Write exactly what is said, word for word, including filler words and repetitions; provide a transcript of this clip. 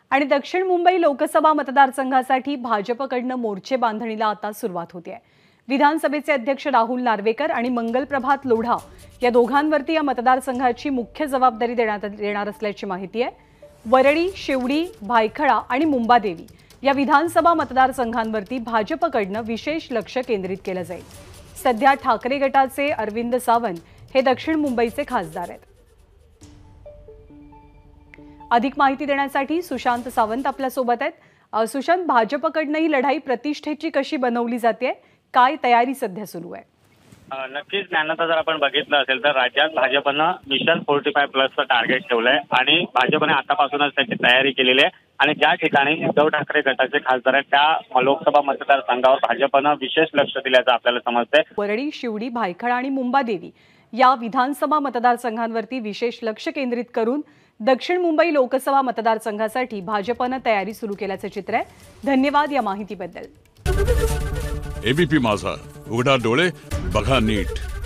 आणि दक्षिण मुंबई लोकसभा मतदारसंघासाठी भाजपकडनं मोर्चे बांधणीला आता सुरुवात होते आहे। विधानसभेचे अध्यक्ष राहुल नार्वेकर आणि मंगलप्रभात लोढा या दोघांवरती या मतदारसंघाची मुख्य जबाबदारी देण्यात येणार असल्याची माहिती आहे। वरळी, शिवडी, भायखळा आणि मुंबादेवी या विधानसभा मतदारसंघांवरती भाजपकडनं विशेष लक्ष केंद्रित केलं जाईल। सध्या ठाकरे गटाचे अरविंद सावंत हे दक्षिण मुंबईचे खासदार आहेत। अधिक माहिती देण्यासाठी सुशांत सावंत आपल्या सोबत आहेत। सुशांत, भाजपकडनं ही लढाई प्रतिष्ठेची कशी बनवली जाते, काय तयारी सध्या सुरू आहे? नक्कीच ज्ञानाचा जर आपण बघितलं असेल तर राज्यात भाजपनं मिशन फोर्टी फाय प्लसचं टार्गेट ठेवलंय आणि भाजपने आतापासूनच त्याची तयारी केलेली आहे। आणि ज्या ठिकाणी उद्धव ठाकरे गटाचे खासदार आहेत त्या लोकसभा मतदारसंघावर भाजपनं विशेष लक्ष दिल्याचं आपल्याला समजतंय। वरळी, शिवडी, भायखळा आणि मुंबादेवी या विधानसभा मतदारसंघांवरती विशेष लक्ष केंद्रित करून दक्षिण मुंबई लोकसभा मतदारसंघासाठी भाजपनं तयारी सुरू केल्याचं चित्र आहे। धन्यवाद या माहितीबद्दल। एबीपी माझा, उघडा डोळे बघा नीट।